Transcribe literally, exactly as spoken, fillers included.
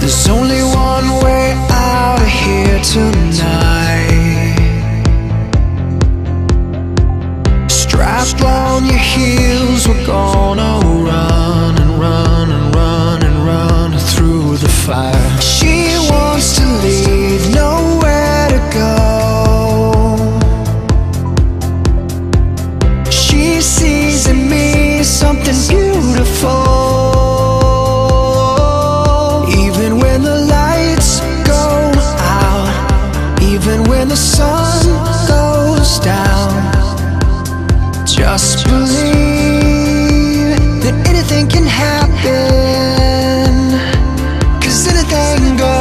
There's only one way out of here tonight. Strap on your heels, we're gonna run and run and run and run through the fire. She wants to leave, nowhere to go. She sees in me something beautiful. Even when the lights go out, even when the sun goes down, just believe that anything can happen, 'cause anything goes.